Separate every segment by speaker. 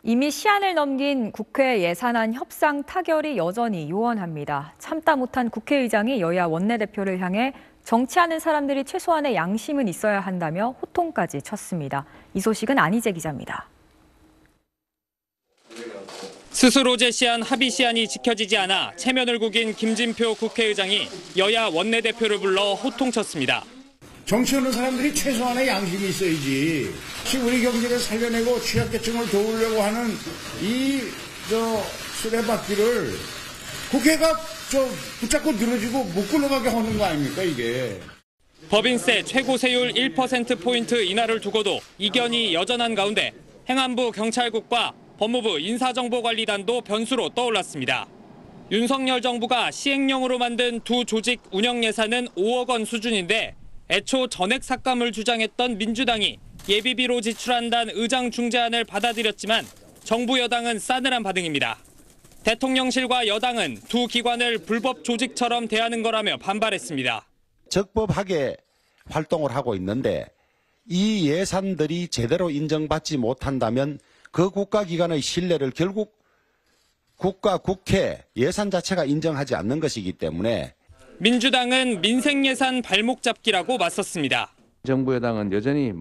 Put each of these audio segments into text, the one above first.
Speaker 1: 이미 시한을 넘긴 국회 예산안 협상 타결이 여전히 요원합니다. 참다 못한 국회의장이 여야 원내대표를 향해 정치하는 사람들이 최소한의 양심은 있어야 한다며 호통까지 쳤습니다. 이 소식은 안희재 기자입니다.
Speaker 2: 스스로 제시한 합의 시한이 지켜지지 않아 체면을 구긴 김진표 국회의장이 여야 원내대표를 불러 호통쳤습니다.
Speaker 3: 정치하는 사람들이 최소한의 양심이 있어야지. 우리 경제를 살려내고 취약계층을 도우려고 하는 이 수레바퀴를 국회가 붙잡고 늘어지고 못 굴러가게 하는 거 아닙니까 이게.
Speaker 2: 법인세 최고 세율 1%포인트 인하를 두고도 이견이 여전한 가운데 행안부 경찰국과 법무부 인사정보관리단도 변수로 떠올랐습니다. 윤석열 정부가 시행령으로 만든 두 조직 운영 예산은 5억 원 수준인데 애초 전액 삭감을 주장했던 민주당이 예비비로 지출한다는 의장 중재안을 받아들였지만 정부 여당은 싸늘한 반응입니다. 대통령실과 여당은 두 기관을 불법 조직처럼 대하는 거라며 반발했습니다.
Speaker 4: 적법하게 활동을 하고 있는데 이 예산들이 제대로 인정받지 못한다면 그 국가기관의 신뢰를 결국 국회 예산 자체가 인정하지 않는 것이기 때문에
Speaker 2: 민주당은 민생 예산 발목 잡기라고 맞섰습니다.
Speaker 5: 정부 여당은 여전히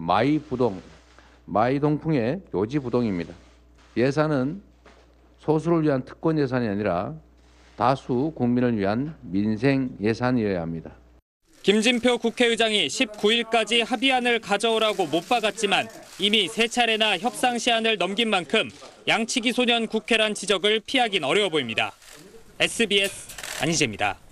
Speaker 5: 마이동풍의 요지부동입니다. 예산은 소수를 위한 특권 예산이 아니라 다수 국민을 위한 민생 예산이어야 합니다.
Speaker 2: 김진표 국회의장이 19일까지 합의안을 가져오라고 못 박았지만 이미 3차례나 협상 시한을 넘긴 만큼 양치기 소년 국회란 지적을 피하긴 어려워 보입니다. SBS 안희재입니다.